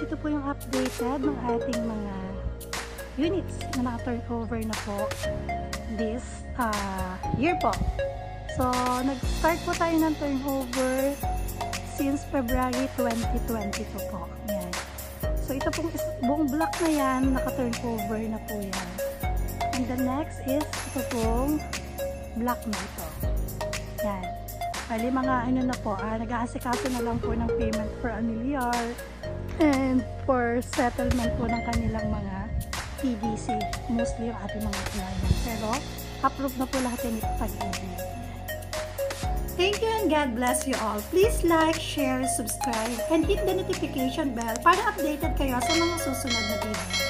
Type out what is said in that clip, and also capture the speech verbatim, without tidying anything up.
ito po yung updated ng ating mga units na naka-turn over na po this uh, year po. So, nag-start po tayo ng turnover since February twenty twenty-two po. Yan. So, ito pong buong block na yan, naka-turnover na po yan. And the next is ito pong block na ito. Yan. Bali, mga ano na po, ah, nag-aasikaso na lang po ng payment for familiar and for settlement po ng kanilang mga T D C. Mostly yung ating mga client. Pero, approve na po lahat yung pag-ibig. Thank you and God bless you all. Please like, share, subscribe, and hit the notification bell para updated kayo sa mga susunod na video.